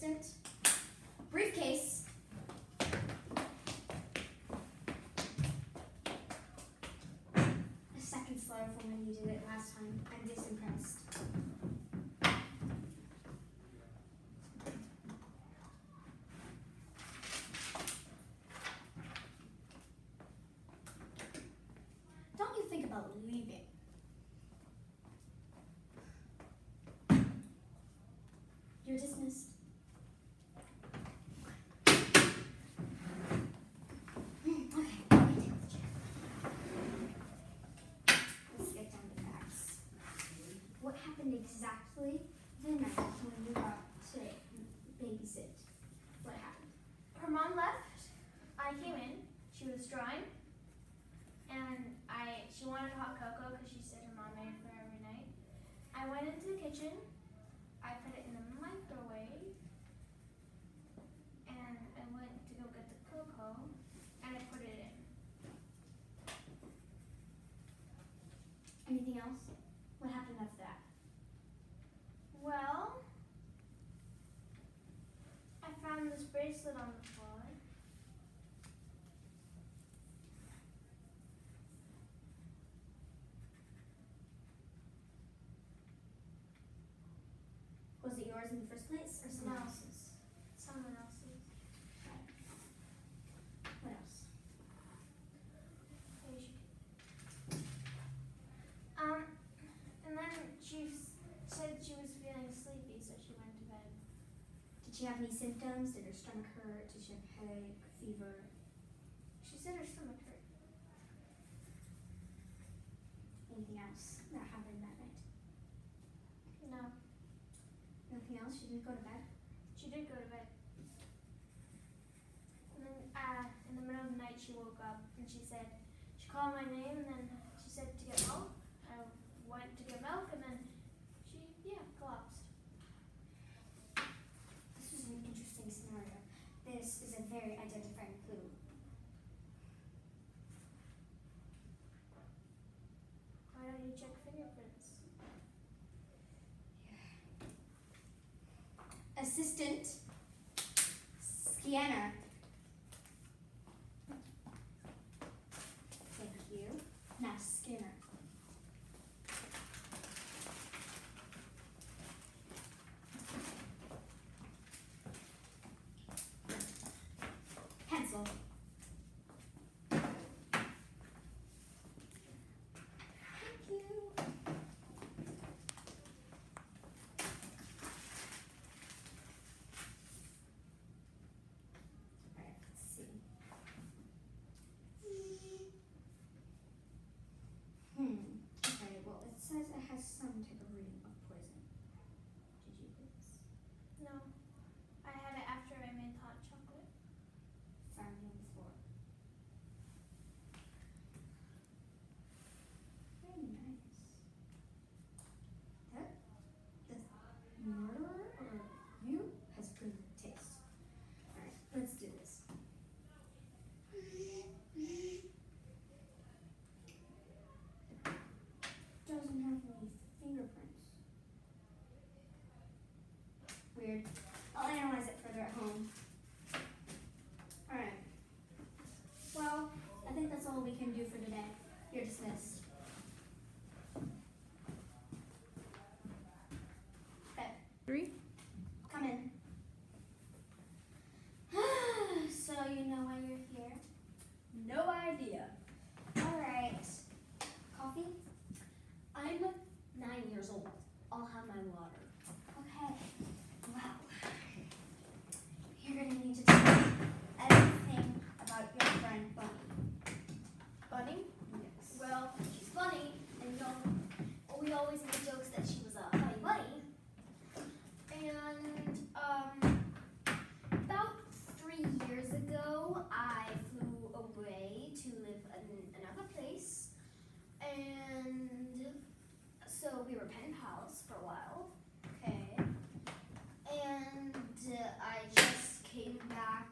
assistant. Briefcase. A second slower from when you did it last time. I'm disimpressed. Don't you think about leaving? You're dismissed. Okay, let me take the chair. Let's get down to facts. What happened exactly the night when you got to babysit? What happened? Her mom left. I came in. She was drawing. And she wanted hot cocoa because she said her mom made it for her every night. I went into the kitchen. I put it in the microwave. And I went to go get the cocoa. And I put it in. Anything else? What happened after that? Well, I found this bracelet on the floor. Was it yours in the first place or someone No. else's? Someone else's. What else? And then she said she was feeling sleepy, so she went to bed. Did she have any symptoms? Did her stomach hurt? Did she have a headache, fever? She said her stomach hurt. Anything else that happened that night? No, Nothing else? She didn't go to bed? she did go to bed. And then in the middle of the night, she woke up and she called my name, and then she said to get milk. I went to get milk, and then she collapsed. This is an interesting scenario. This is a very identifying clue. Why don't you check fingerprints? Assistant scanner. Thank you. Now scanner. Pencil. Thank you. Alright, let's see. Okay, well it says it has some type of reading of poison. Did you put this? No, I had it after I made hot chocolate. Found it on the floor. Very nice. That the murderer or you has good taste. Alright, let's do this. Doesn't have any fingerprints. Weird. I'll analyze it further at home. Alright. Well, I think that's all we can do for today. You're dismissed. Okay. 3. Come in. So you know why you're here? No idea. Alright. Coffee? I'm 9 years old. I'll have my water. Okay. Well, you're gonna need to tell me everything about your friend Bunny. Bunny? Yes. Well, she's funny, and we always made jokes that she was a funny bunny. And about 3 years ago, I flew away to live in another place, and so we were pen pals for a while. Okay. And I just came back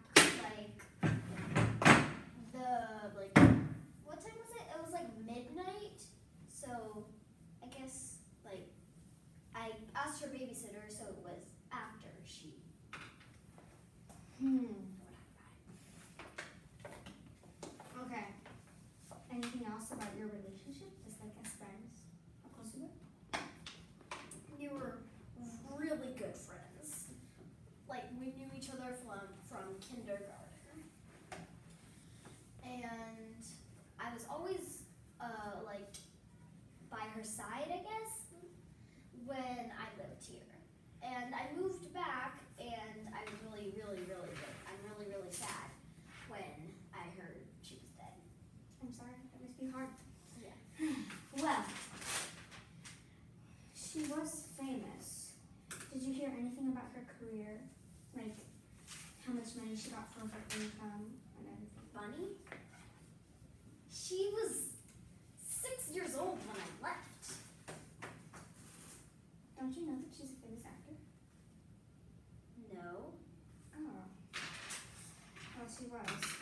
what time was it? It was like midnight. So I guess I asked her babysitter, so it was after she Okay. Anything else about your relationship? Just like as friends? How close you were? We were really good friends. Like, we knew each other from kindergarten. And I was always, like, by her side, I guess, when I lived here. And I moved back, and I was I'm really sad when I heard she was dead. I'm sorry, that must be hard. Yeah. Well, she was famous. Did you hear anything about her career? Like, how much money she got from her income and everything? Bunny? She was 6 years old when I left. Don't you know that she's a famous actor? No. Oh. Well, she was.